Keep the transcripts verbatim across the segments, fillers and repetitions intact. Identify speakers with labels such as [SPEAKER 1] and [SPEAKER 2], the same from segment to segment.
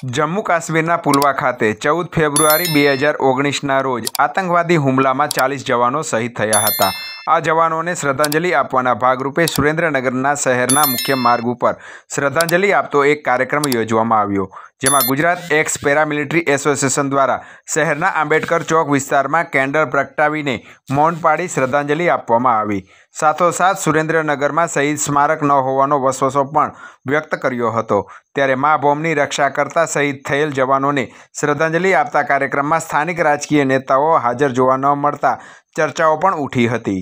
[SPEAKER 1] जम्मू काश्मीरना पुलवा खाते चौदह फेब्रुआरी બે હજાર ઓગણીસના રોજ આતંકવાદી હુમલામાં ચાલીસ જવાનો શહીદ થયા હતા। આ જવાનોને શ્રદ્ધાંજલિ આપવાના ભાગરૂપે સુરેન્દ્રનગરના શહેરના મુખ્ય માર્ગ ઉપર શ્રદ્ધાંજલિ આપતો એક કાર્યક્રમ યોજવામાં આવ્યો, જેમાં ગુજરાત એક્સ પેરામિલિટરી એસોસિએશન દ્વારા શહેરના આંબેડકર ચોક વિસ્તારમાં કેન્ડલ પ્રગટાવીને મૌન પાડી શ્રદ્ધાંજલિ આપવામાં આવી। સાથોસાથ સુરેન્દ્રનગરમાં શહીદ સ્મારક ન હોવાનો વસવસો પણ વ્યક્ત કર્યો હતો। ત્યારે મા ભૂમિની રક્ષા કરતા શહીદ થયેલ જવાનોને શ્રદ્ધાંજલિ આપતા કાર્યક્રમમાં સ્થાનિક રાજકીય નેતાઓ હાજર જોવા ન મળતા ચર્ચાઓ પણ ઉઠી હતી।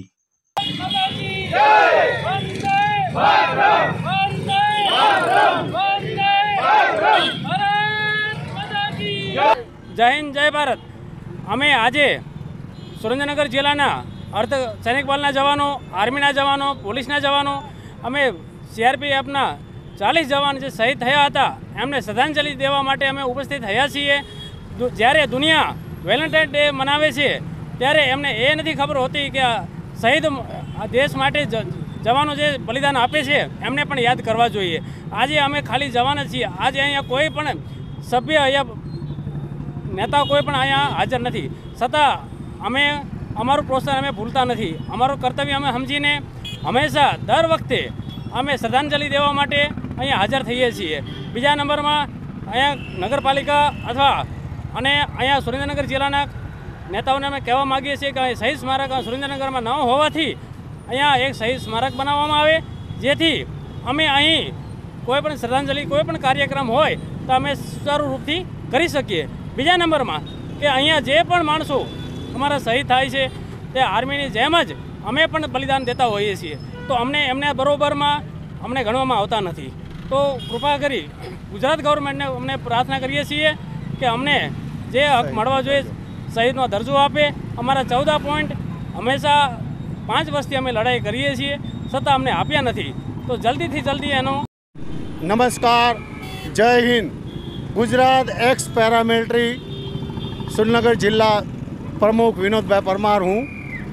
[SPEAKER 2] जय हिंद जय भारत। अमे आज सुरेन्द्रनगर जिल्लाना अर्ध सैनिक बलना जवानों, आर्मीना जवानों, पोलीसना जवानों, अमे सीआरपीएफना चालीस जवान जो शहीद थया हता एमने श्रद्धांजलि देवा माटे अमे उपस्थित थया छीए। ज्यारे दुनिया वेलेंटाइन डे मनावे छे त्यारे एमने ए नथी खबर होती कि शहीद देश माटे जवानों जे बलिदान आपे छे एमने पण याद करवा जोईए। आज अमे खाली जवान छीए, आज अहींया कोई पण सभ्य अहींया नेता कोई पण अहींया हाजर नहीं, छतां अमे अमारू प्रोत्साहन अमे भूलता नहीं। अमारू कर्तव्य अमे समझीने हमेशा दर वखते अमे श्रद्धांजलि देवा माटे अहींया हाजर थईए छीए। बीजा नंबर में अहींया नगरपालिका अथवा अने अहींया सुरेन्द्रनगर जिल्लाना नेताओने अमे कहेवा मागीए छीए कि शहीद स्मारक सुरेन्द्रनगर में न होवाथी अहींया एक शहीद स्मारक बनाववामां आवे, जेथी अमे अहीं कोईपण श्रद्धांजलि कोईपण कार्यक्रम होय तो अमे सुचारू रूपथी करी सकीए। बीजा नंबर में कि अहींया जे पण माणसो अमारा शहीद थाय छे ते आर्मीनी जेम ज अमे पण बलिदान देता होईए छीए, तो अमने एमने बरोबर में अमने गणवामां आवता नथी। तो कृपा करी गुजरात गवर्नमेंटने अमने प्रार्थना करीए छीए कि अमने जे हक मळवा जोईए शहीदनो दर्जो आपे। अमारा चौदह पॉइंट हमेशा पांच वर्षथी अमे लड़ाई करीए छीए छतां अमने आप्या नथी, तो जल्दी थी जल्दी एनो।
[SPEAKER 3] नमस्कार, जय हिंद। गुजरात एक्स पैरामिलिट्री सुरेन्द्रनगर जिला प्रमुख विनोद भाई परमार हूँ।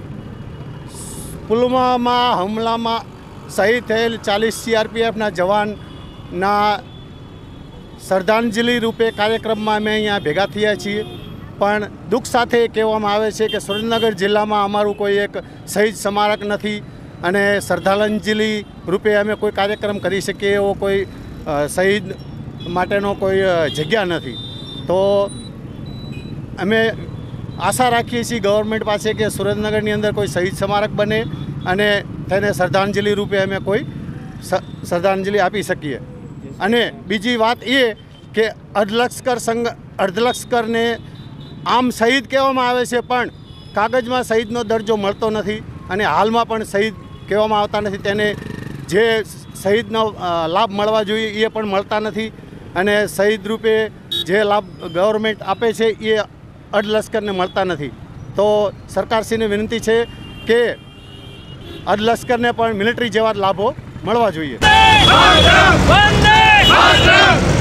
[SPEAKER 3] पुलवामा हमला में शहीद थયેલ चालीस सीआरपीएफना जवान ना श्रद्धांजलि रूपे कार्यक्रम में अमे अहींया भेगा थया छीए, पण दुख साथे कहेवामां आवे छे कि सुरेन्द्रनगर जिला में अमारू कोई एक शहीद स्मारक नहीं अने श्रद्धांजलि रूपे अमे कोई कार्यक्रम करी शकीए एवो कोई शहीद माटेनो कोई जग्या नहीं। तो अमे आशा राखीए छीए गवर्नमेंट पासे कि सुरेन्द्रनगरनी अंदर कोई शहीद स्मारक बने अने तेने श्रद्धांजलि रूपे अमे कोई श्रद्धांजलि आपी सकीए। अने बीजी बात ये कि अर्धलश्कर संघ अर्धलश्कर ने आम शहीद कहेवामां आवे छे पण कागजमां शहीदनो दर्जो मळतो नथी अने हालमां पण शहीद कहेवामां आवता नथी। तेने जे शहीदनो लाभ मळवा जोईए ए पण मळता नथी अने शहीद रूपे जे लाभ गवर्नमेंट आपे छे ए अर्धलश्करने मळता नथी। तो सरकारश्रीने विनंती है कि अर्धलश्करने पण मिलिटरी जेवा लाभो मळवा जोईए।